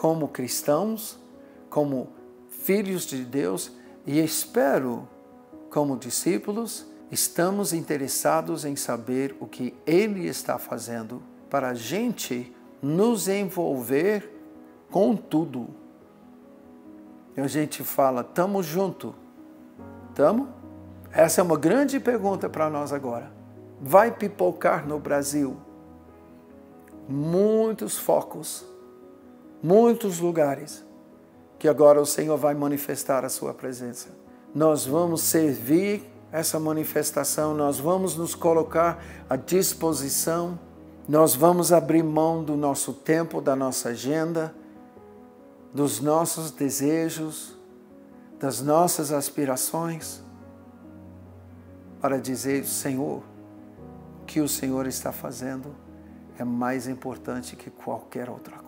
como cristãos, como filhos de Deus, e espero, como discípulos, estamos interessados em saber o que Ele está fazendo para a gente nos envolver com tudo. E a gente fala, estamos juntos? Estamos? Essa é uma grande pergunta para nós agora. Vai pipocar no Brasil muitos focos, muitos lugares, que agora o Senhor vai manifestar a sua presença. Nós vamos servir essa manifestação, nós vamos nos colocar à disposição, nós vamos abrir mão do nosso tempo, da nossa agenda, dos nossos desejos, das nossas aspirações, para dizer, Senhor, o que o Senhor está fazendo é mais importante que qualquer outra coisa.